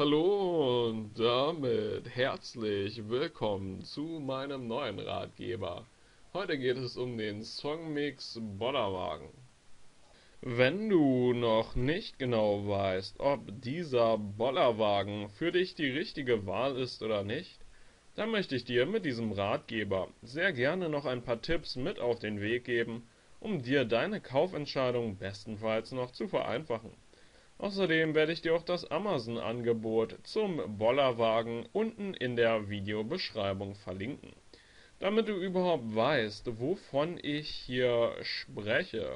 Hallo und damit herzlich willkommen zu meinem neuen Ratgeber. Heute geht es um den Songmix Bollerwagen. Wenn du noch nicht genau weißt, ob dieser Bollerwagen für dich die richtige Wahl ist oder nicht, dann möchte ich dir mit diesem Ratgeber sehr gerne noch ein paar Tipps mit auf den Weg geben, um dir deine Kaufentscheidung bestenfalls noch zu vereinfachen. Außerdem werde ich dir auch das Amazon-Angebot zum Bollerwagen unten in der Videobeschreibung verlinken, damit du überhaupt weißt, wovon ich hier spreche.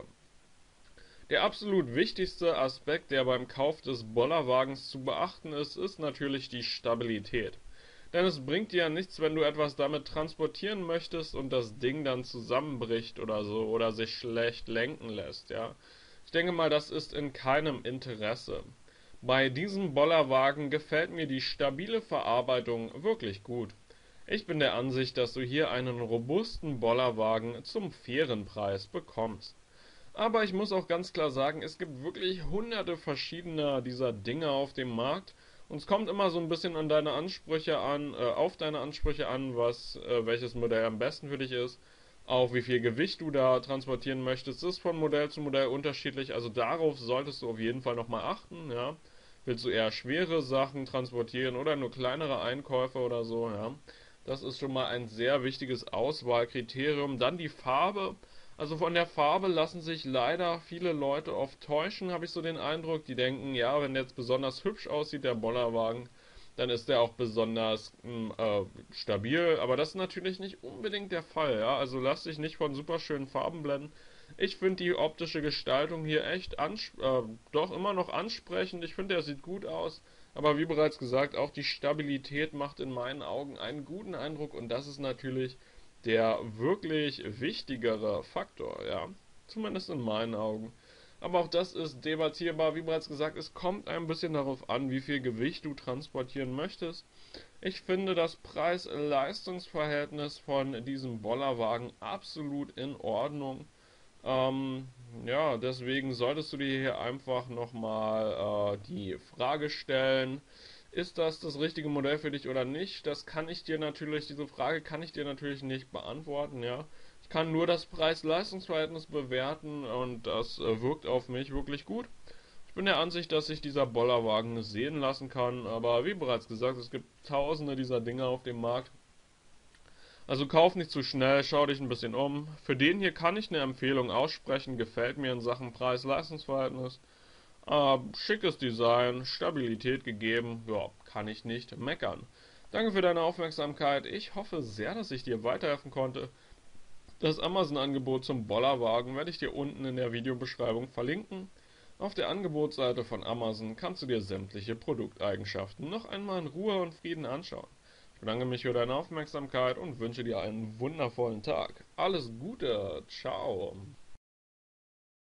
Der absolut wichtigste Aspekt, der beim Kauf des Bollerwagens zu beachten ist, ist natürlich die Stabilität. Denn es bringt dir ja nichts, wenn du etwas damit transportieren möchtest und das Ding dann zusammenbricht oder so oder sich schlecht lenken lässt, ja. Ich denke mal, das ist in keinem Interesse. Bei diesem Bollerwagen gefällt mir die stabile Verarbeitung wirklich gut. Ich bin der Ansicht, dass du hier einen robusten Bollerwagen zum fairen Preis bekommst. Aber ich muss auch ganz klar sagen, es gibt wirklich hunderte verschiedener dieser Dinge auf dem Markt. Und es kommt immer so ein bisschen an deine Ansprüche an, auf deine Ansprüche an, welches Modell am besten für dich ist. Auch wie viel Gewicht du da transportieren möchtest, ist von Modell zu Modell unterschiedlich. Also darauf solltest du auf jeden Fall nochmal achten, ja. Willst du eher schwere Sachen transportieren oder nur kleinere Einkäufe oder so, ja. Das ist schon mal ein sehr wichtiges Auswahlkriterium. Dann die Farbe. Also von der Farbe lassen sich leider viele Leute oft täuschen, habe ich so den Eindruck. Die denken, ja, wenn der jetzt besonders hübsch aussieht, der Bollerwagen, dann ist der auch besonders stabil. Aber das ist natürlich nicht unbedingt der Fall, ja. Also lass dich nicht von super schönen Farben blenden. Ich finde die optische Gestaltung hier echt doch immer noch ansprechend. Ich finde, der sieht gut aus. Aber wie bereits gesagt, auch die Stabilität macht in meinen Augen einen guten Eindruck und das ist natürlich der wirklich wichtigere Faktor, ja. Zumindest in meinen Augen. Aber auch das ist debattierbar. Wie bereits gesagt, es kommt ein bisschen darauf an, wie viel Gewicht du transportieren möchtest. Ich finde das Preis-Leistungs-Verhältnis von diesem Bollerwagen absolut in Ordnung. Ähm, ja, deswegen solltest du dir hier einfach nochmal die Frage stellen, ist das das richtige Modell für dich oder nicht? Diese Frage kann ich dir natürlich nicht beantworten, ja. Ich kann nur das Preis-Leistungs-Verhältnis bewerten und das wirkt auf mich wirklich gut. Ich bin der Ansicht, dass sich dieser Bollerwagen sehen lassen kann, aber wie bereits gesagt, es gibt tausende dieser Dinge auf dem Markt. Also kauf nicht zu schnell, schau dich ein bisschen um. Für den hier kann ich eine Empfehlung aussprechen, gefällt mir in Sachen Preis-Leistungs-Verhältnis. Schickes Design, Stabilität gegeben, ja, kann ich nicht meckern. Danke für deine Aufmerksamkeit. Ich hoffe sehr, dass ich dir weiterhelfen konnte. Das Amazon-Angebot zum Bollerwagen werde ich dir unten in der Videobeschreibung verlinken. Auf der Angebotsseite von Amazon kannst du dir sämtliche Produkteigenschaften noch einmal in Ruhe und Frieden anschauen. Ich bedanke mich für deine Aufmerksamkeit und wünsche dir einen wundervollen Tag. Alles Gute, ciao.